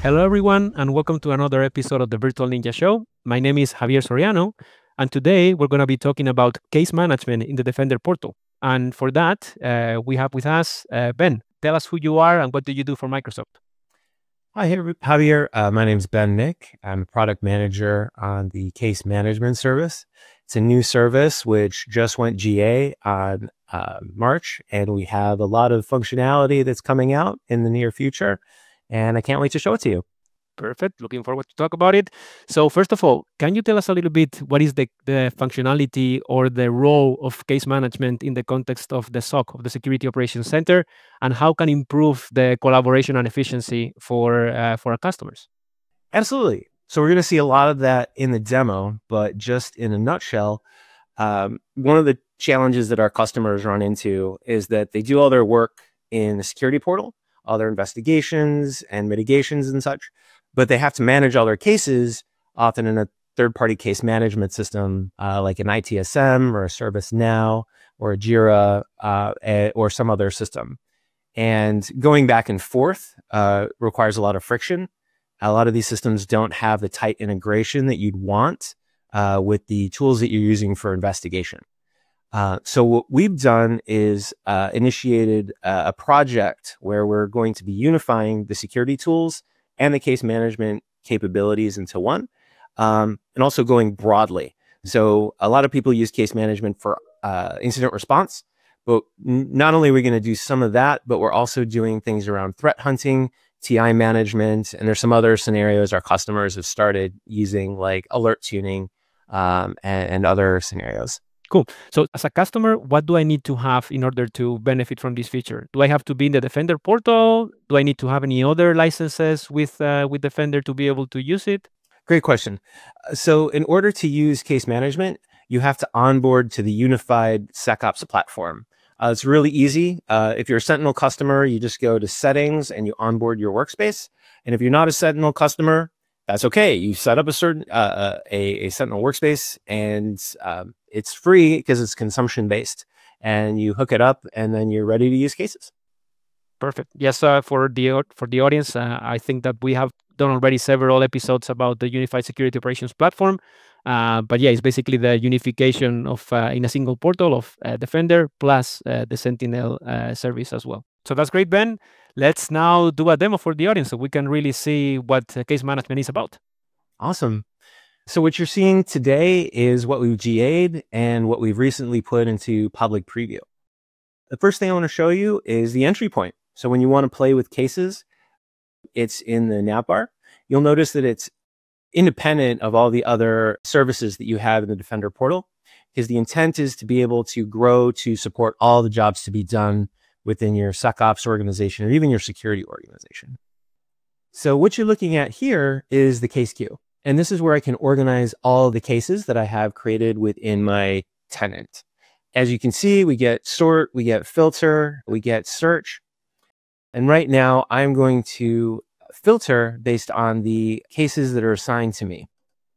Hello, everyone, and welcome to another episode of the Virtual Ninja Show. My name is Javier Soriano, and today we're going to be talking about case management in the Defender portal. And for that, we have with us Ben. Tell us who you are and what do you do for Microsoft. Hi, Javier. My name's Ben Nick. I'm a product manager on the case management service. It's a new service which just went GA on March, and we have a lot of functionality that's coming out in the near future, and I can't wait to show it to you. Perfect. Looking forward to talk about it. So first of all, can you tell us a little bit what is the functionality or the role of case management in the context of the SOC, of the Security Operations Center, and how can improve the collaboration and efficiency for our customers? Absolutely. So we're going to see a lot of that in the demo, but just in a nutshell, one of the challenges that our customers run into is that they do all their work in the security portal, all their investigations and mitigations and such, but they have to manage all their cases often in a third-party case management system like an ITSM or a ServiceNow or a Jira or some other system. And going back and forth requires a lot of friction. A lot of these systems don't have the tight integration that you'd want with the tools that you're using for investigation. So what we've done is initiated a project where we're going to be unifying the security tools and the case management capabilities into one, and also going broadly. So a lot of people use case management for incident response, but not only are we going to do some of that, but we're also doing things around threat hunting, TI management, and there's some other scenarios our customers have started using, like alert tuning and other scenarios. Cool. So as a customer, what do I need to have in order to benefit from this feature? Do I have to be in the Defender portal? Do I need to have any other licenses with Defender to be able to use it? Great question. So in order to use case management, you have to onboard to the unified SecOps platform. It's really easy. If you're a Sentinel customer, you just go to settings and you onboard your workspace. And if you're not a Sentinel customer, that's okay. You set up a certain a Sentinel workspace, and it's free because it's consumption based. And you hook it up, and then you're ready to use cases. Perfect. Yes, for the audience, I think that we have done already several episodes about the Unified Security Operations Platform. But yeah, it's basically the unification of in a single portal of Defender plus the Sentinel service as well. So that's great, Ben. Let's now do a demo for the audience so we can really see what case management is about. Awesome. So what you're seeing today is what we've GA'd and what we've recently put into public preview. The first thing I want to show you is the entry point. So when you want to play with cases, it's in the navbar. You'll notice that it's independent of all the other services that you have in the Defender portal, because the intent is to be able to grow to support all the jobs to be done within your SecOps organization or even your security organization. So what you're looking at here is the case queue. And this is where I can organize all the cases that I have created within my tenant. As you can see, we get sort, we get filter, we get search. And right now I'm going to filter based on the cases that are assigned to me.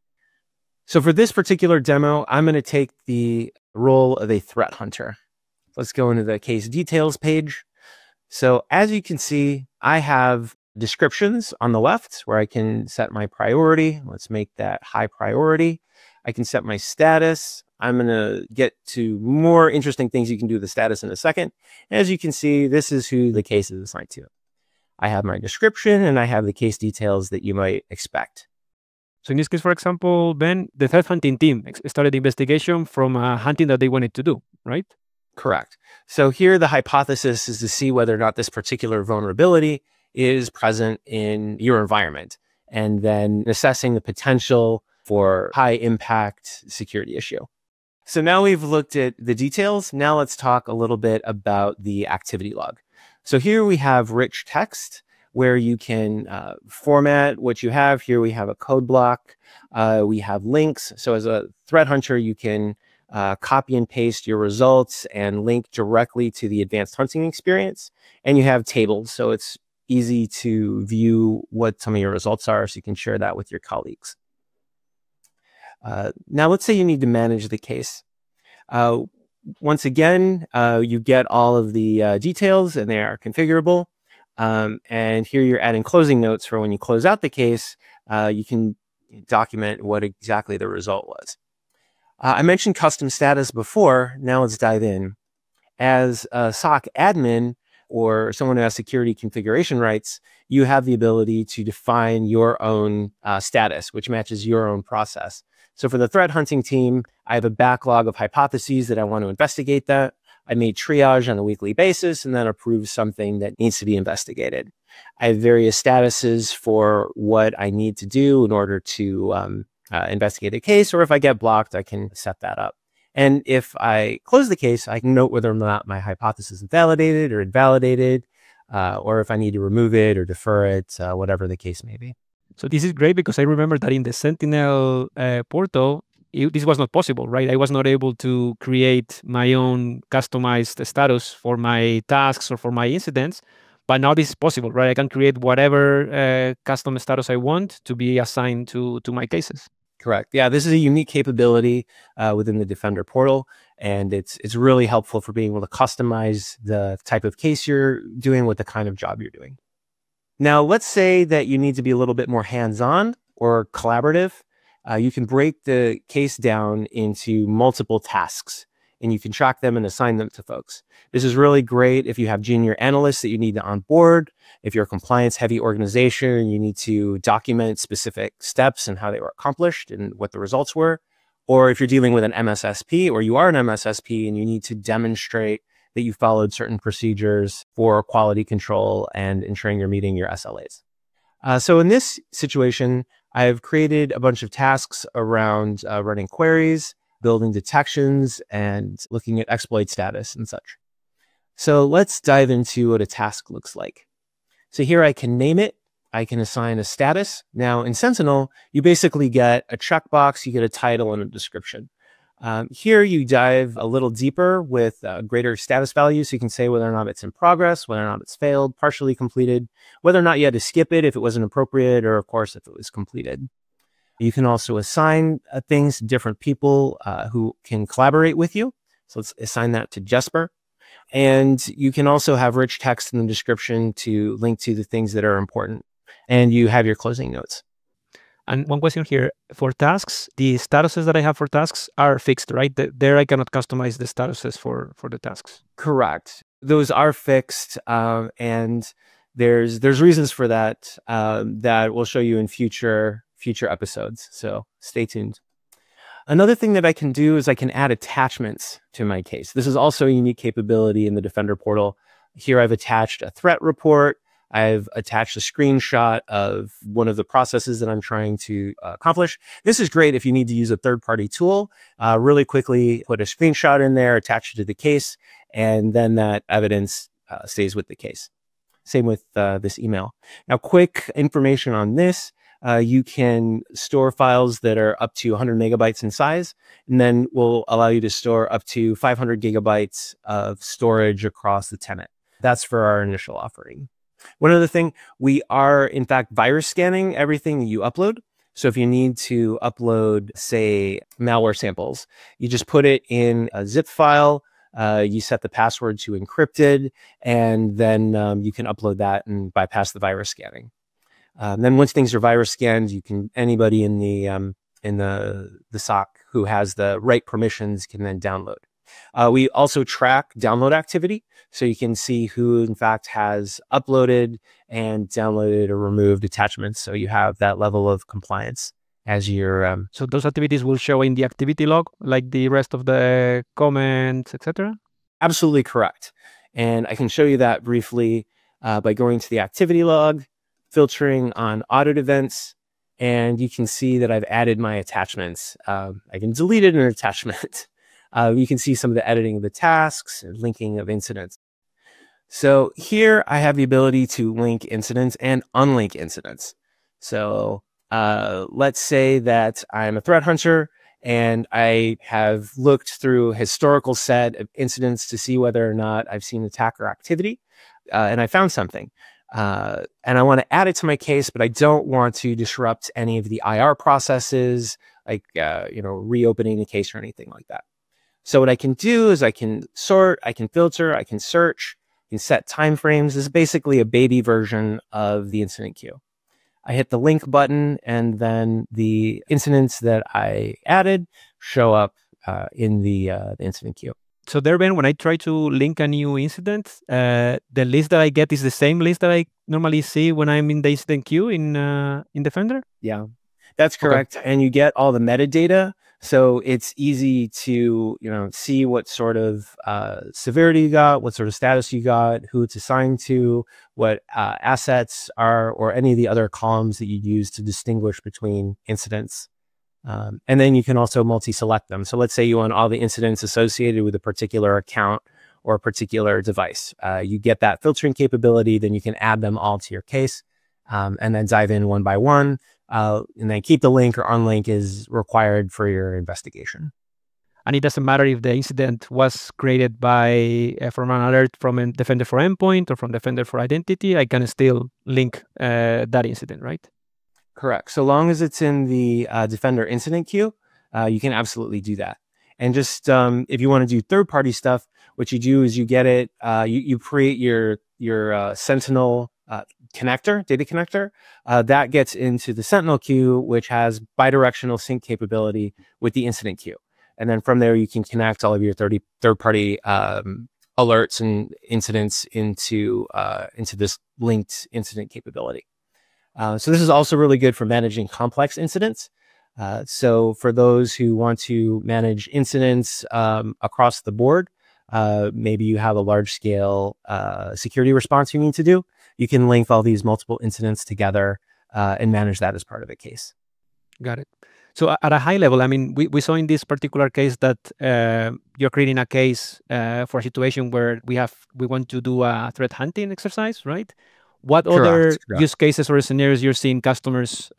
So for this particular demo, I'm going to take the role of a threat hunter. Let's go into the case details page. So as you can see, I have descriptions on the left where I can set my priority. Let's make that high priority. I can set my status. I'm going to get to more interesting things you can do with the status in a second. As you can see, this is who the case is assigned to. I have my description and I have the case details that you might expect. So in this case, for example, Ben, the threat hunting team started the investigation from hunting that they wanted to do, right? Correct. So here the hypothesis is to see whether or not this particular vulnerability is present in your environment, and then assessing the potential for high impact security issue. So now we've looked at the details. Now let's talk a little bit about the activity log. So here we have rich text where you can format what you have. Here we have a code block. We have links. So as a threat hunter, you can copy and paste your results and link directly to the advanced hunting experience. And you have tables, so it's easy to view what some of your results are, so you can share that with your colleagues. Now, let's say you need to manage the case. Once again, you get all of the details and they are configurable. And here you're adding closing notes for when you close out the case, you can document what exactly the result was. I mentioned custom status before. Now let's dive in. As a SOC admin or someone who has security configuration rights, you have the ability to define your own status, which matches your own process. So for the threat hunting team, I have a backlog of hypotheses that I want to investigate that. I may triage on a weekly basis and then approve something that needs to be investigated. I have various statuses for what I need to do in order to investigate a case, or if I get blocked, I can set that up. And if I close the case, I can note whether or not my hypothesis is validated or invalidated, or if I need to remove it or defer it, whatever the case may be. So this is great because I remember that in the Sentinel portal, this was not possible, right? I was not able to create my own customized status for my tasks or for my incidents, but now this is possible, right? I can create whatever custom status I want to be assigned to my cases. Correct. Yeah, this is a unique capability within the Defender portal, and it's really helpful for being able to customize the type of case you're doing with the kind of job you're doing. Now, let's say that you need to be a little bit more hands-on or collaborative. You can break the case down into multiple tasks, and you can track them and assign them to folks. This is really great if you have junior analysts that you need to onboard. If you're a compliance-heavy organization and you need to document specific steps and how they were accomplished and what the results were, or if you're dealing with an MSSP or you are an MSSP and you need to demonstrate that you followed certain procedures for quality control and ensuring you're meeting your SLAs. So in this situation, I've created a bunch of tasks around running queries, building detections, and looking at exploit status and such. So let's dive into what a task looks like. So here I can name it. I can assign a status. Now in Sentinel, you basically get a checkbox, you get a title and a description. Here you dive a little deeper with greater status values. So you can say whether or not it's in progress, whether or not it's failed, partially completed, whether or not you had to skip it if it wasn't appropriate, or of course, if it was completed. You can also assign things to different people who can collaborate with you. So let's assign that to Jesper. And you can also have rich text in the description to link to the things that are important. And you have your closing notes. And one question here, for tasks, the statuses that I have for tasks are fixed, right? There I cannot customize the statuses for the tasks. Correct. Those are fixed, and there's reasons for that that we'll show you in future episodes. So stay tuned. Another thing that I can do is I can add attachments to my case. This is also a unique capability in the Defender portal. Here I've attached a threat report. I've attached a screenshot of one of the processes that I'm trying to accomplish. This is great if you need to use a third-party tool. Really quickly put a screenshot in there, attach it to the case, and then that evidence stays with the case. Same with this email. Now, quick information on this. You can store files that are up to 100 megabytes in size, and then will allow you to store up to 500 gigabytes of storage across the tenant. That's for our initial offering. One other thing, we are in fact virus scanning everything you upload. So if you need to upload, say, malware samples, you just put it in a zip file, you set the password to encrypted, and then you can upload that and bypass the virus scanning. Then once things are virus scanned, anybody in the SOC who has the right permissions can then download. We also track download activity, so you can see who in fact has uploaded and downloaded or removed attachments. So you have that level of compliance as you're. So those activities will show in the activity log, like the rest of the comments, etc. Absolutely correct. And I can show you that briefly by going to the activity log, filtering on audit events, and you can see that I've added my attachments. I can delete an attachment. You can see some of the editing of the tasks and linking of incidents. So here I have the ability to link incidents and unlink incidents. So let's say that I'm a threat hunter and I have looked through a historical set of incidents to see whether or not I've seen attacker activity, and I found something. And I want to add it to my case, but I don't want to disrupt any of the IR processes, like reopening the case or anything like that. So what I can do is I can sort, I can filter, I can search. You can set timeframes. This is basically a baby version of the incident queue. I hit the link button, and then the incidents that I added show up in the incident queue. So there, Ben, when I try to link a new incident, the list that I get is the same list that I normally see when I'm in the incident queue in Defender? Yeah, that's correct. Okay. And you get all the metadata. So it's easy to, see what sort of severity you got, what sort of status you got, who it's assigned to, what assets are, or any of the other columns that you use to distinguish between incidents. And then you can also multi-select them. So let's say you want all the incidents associated with a particular account or a particular device. You get that filtering capability, then you can add them all to your case, and then dive in one by one. And then keep the link or unlink is required for your investigation. And it doesn't matter if the incident was created by from an alert from a Defender for Endpoint or from Defender for Identity, I can still link that incident, right? Correct. So long as it's in the Defender incident queue, you can absolutely do that. And just if you want to do third-party stuff, what you do is you get it, you create your Sentinel connector, data connector, that gets into the Sentinel queue, which has bidirectional sync capability with the incident queue. And then from there, you can connect all of your third-party alerts and incidents into this linked incident capability. So this is also really good for managing complex incidents. So for those who want to manage incidents across the board, maybe you have a large-scale security response you need to do, you can link all these multiple incidents together and manage that as part of a case. Got it. So at a high level, I mean, we saw in this particular case that you're creating a case for a situation where we want to do a threat hunting exercise, right? What other use cases or scenarios you're seeing customers,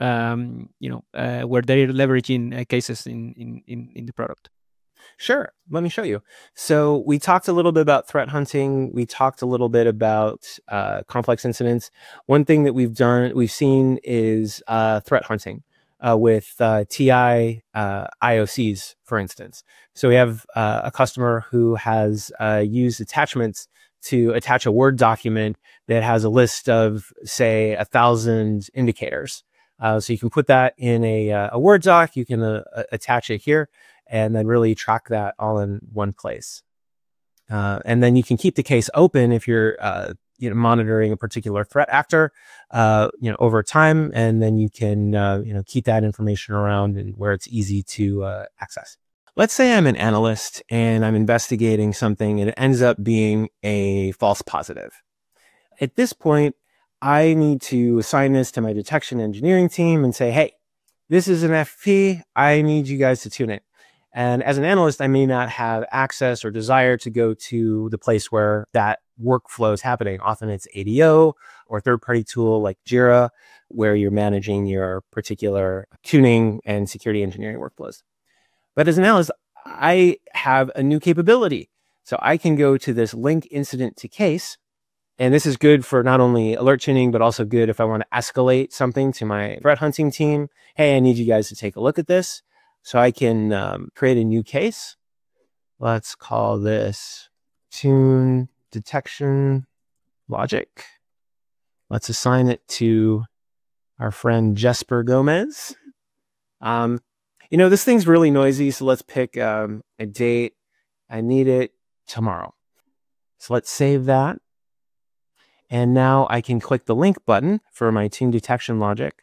where they're leveraging cases in the product? Sure. Let me show you. So we talked a little bit about threat hunting. We talked a little bit about complex incidents. One thing that we've seen is threat hunting with TI IOCs, for instance. So we have a customer who has used attachments to attach a Word document that has a list of, say, 1,000 indicators. So you can put that in a Word doc, you can attach it here, and then really track that all in one place. And then you can keep the case open if you're monitoring a particular threat actor over time, and then you can keep that information around and where it's easy to access. Let's say I'm an analyst and I'm investigating something and it ends up being a false positive. At this point, I need to assign this to my detection engineering team and say, hey, this is an FP. I need you guys to tune it. And as an analyst, I may not have access or desire to go to the place where that workflow is happening. Often it's ADO or a third-party tool like Jira, where you're managing your particular tuning and security engineering workflows. But as an analyst, I have a new capability. So I can go to this link incident to case. And this is good for not only alert tuning, but also good if I want to escalate something to my threat hunting team. Hey, I need you guys to take a look at this. So I can create a new case. Let's call this tune detection logic. Let's assign it to our friend Jesper Gomez. This thing's really noisy, so let's pick a date. I need it tomorrow. So let's save that. And now I can click the link button for my tune detection logic.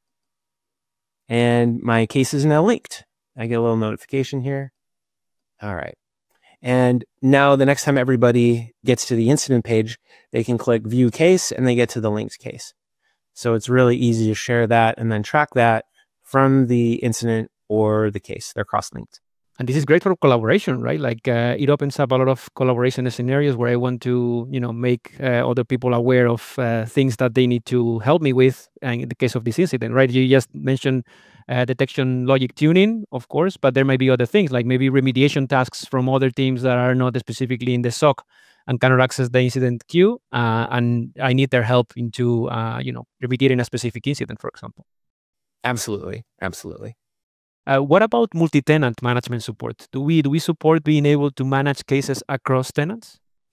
And my case is now linked. I get a little notification here. All right. And now the next time everybody gets to the incident page, they can click view case and they get to the linked case. So it's really easy to share that and then track that from the incident or the case. They're cross-linked. And this is great for collaboration, right? Like it opens up a lot of collaboration scenarios where I want to, make other people aware of things that they need to help me with. And in the case of this incident, right? You just mentioned detection logic tuning, of course, but there might be other things like maybe remediation tasks from other teams that are not specifically in the SOC and cannot access the incident queue. And I need their help into, remediating a specific incident, for example. Absolutely. Absolutely. What about multi-tenant management support? Do we support being able to manage cases across tenants?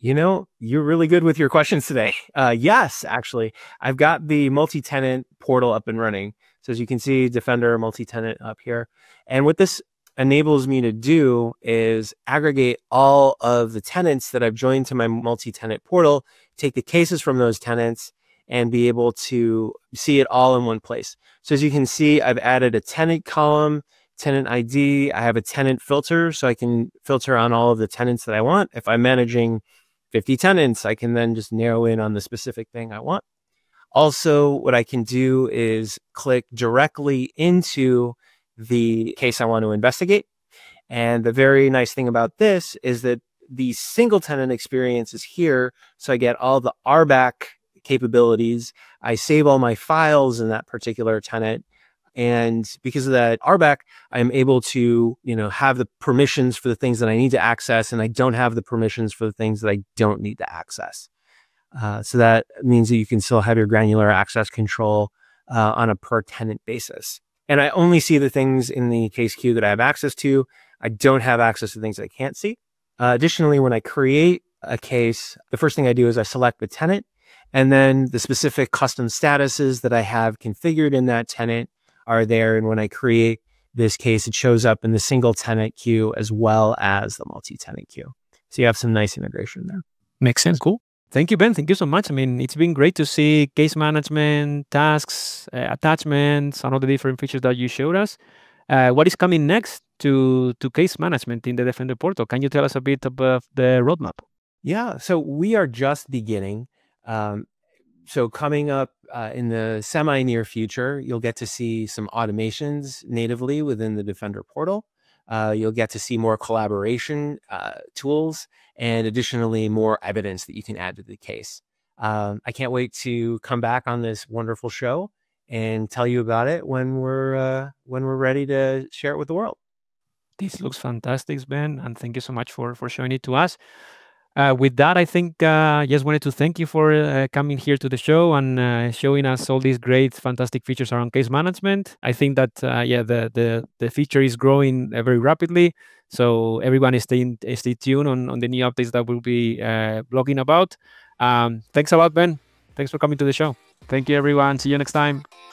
You're really good with your questions today. Yes, actually, I've got the multi-tenant portal up and running. So as you can see, Defender multi-tenant up here. And what this enables me to do is aggregate all of the tenants that I've joined to my multi-tenant portal, take the cases from those tenants, and be able to see it all in one place. So as you can see, I've added a tenant column, tenant ID. I have a tenant filter, so I can filter on all of the tenants that I want. If I'm managing 50 tenants, I can then just narrow in on the specific thing I want. Also, what I can do is click directly into the case I want to investigate. And the very nice thing about this is that the single tenant experience is here. So I get all the RBAC capabilities. I save all my files in that particular tenant. And because of that RBAC, I'm able to, have the permissions for the things that I need to access, and I don't have the permissions for the things that I don't need to access. So that means that you can still have your granular access control on a per tenant basis. And I only see the things in the case queue that I have access to. I don't have access to things that I can't see. Additionally, when I create a case, the first thing I do is I select the tenant, and then the specific custom statuses that I have configured in that tenant are there. And when I create this case, it shows up in the single tenant queue as well as the multi-tenant queue. So you have some nice integration there. Makes sense. Cool. Thank you, Ben. Thank you so much. I mean, it's been great to see case management, tasks, attachments, and all the different features that you showed us. What is coming next to case management in the Defender portal? Can you tell us a bit about the roadmap? Yeah, so we are just beginning. So coming up in the semi-near future, you'll get to see some automations natively within the Defender portal. You'll get to see more collaboration tools, and additionally more evidence that you can add to the case. I can't wait to come back on this wonderful show and tell you about it when we're ready to share it with the world. This looks fantastic, Ben, and thank you so much for showing it to us. With that, I think just wanted to thank you for coming here to the show and showing us all these great, fantastic features around case management. I think that the feature is growing very rapidly. So everyone stay tuned on the new updates that we'll be blogging about. Thanks a lot, Ben. Thanks for coming to the show. Thank you, everyone. See you next time.